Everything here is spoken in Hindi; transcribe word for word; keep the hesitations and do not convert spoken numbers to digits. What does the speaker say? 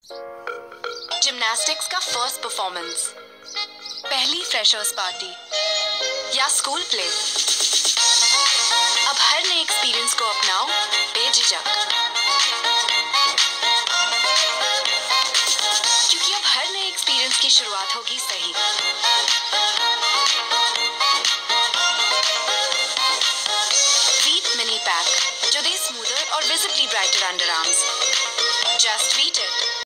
जिम्नास्टिक्स का फर्स्ट परफॉर्मेंस, पहली फ्रेशर्स पार्टी या स्कूल प्ले, अब हर नए एक्सपीरियंस को अपनाओ बेझिझक, क्योंकि अब हर नए एक्सपीरियंस की शुरुआत होगी सही। वीट मिनी पैक जो दे स्मूदर और visibly brighter underarms. Just Veet it.